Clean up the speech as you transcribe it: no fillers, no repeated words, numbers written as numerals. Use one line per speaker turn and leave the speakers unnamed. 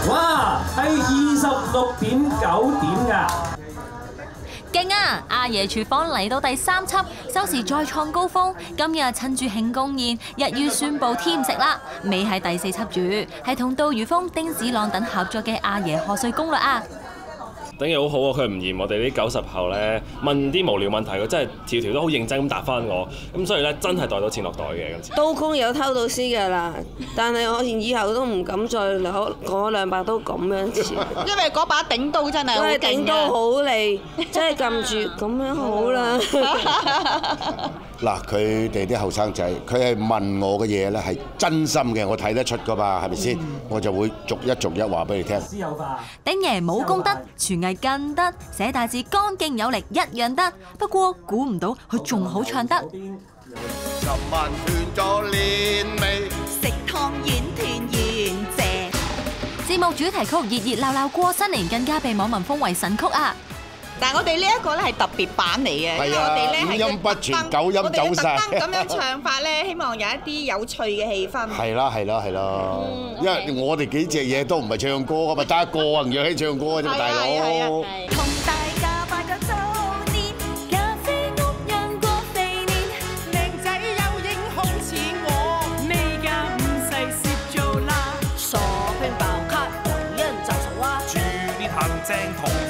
哇，係26.9點㗎。
勁啊！阿爺廚房嚟到第3輯，收視再創高峰。今日趁住慶功宴，一於宣布添食啦。未係第4輯住，係同杜如風、丁子朗等合作嘅阿爺賀歲攻略啊！
鼎爺好好喎，佢唔嫌我哋啲90後咧問啲無聊問題，佢真係條條都好認真咁答翻我，咁所以咧真係袋到錢落袋嘅今次。
刀工有偷到師㗎啦，但係我以後都唔敢再攞2把刀咁樣切，
因為嗰把頂刀真係好勁嘅。
頂刀好利，真係撳住咁樣好啦。
嗱，佢哋啲後生仔，佢係問我嘅嘢咧係真心嘅，我睇得出噶嘛，係咪先？我就會逐一逐一話俾你聽。
鼎爺武功得，廚藝更得，寫大字乾勁有力一樣得。不過估唔到佢仲好唱得。
琴晚斷咗鏈尾，
食湯圓團圓謝。
節目主題曲熱熱鬧鬧過新年，更加被網民封為神曲啊！
但係我哋呢一個咧係特別版嚟嘅，因為我哋咧係
五音不全9音走晒。
我哋特登咁樣唱法咧，希望有一啲有趣嘅氣氛。
係啦，因為我哋幾隻嘢都唔係唱歌噶嘛，得一個啊，楊希唱歌嘅啫，大佬。
同大家拜個早年，咖啡屋讓過肥年，靚仔有型好似我，呢家唔使攝做啦，傻拼爆卡，人人就傻啊，
住啲行正同。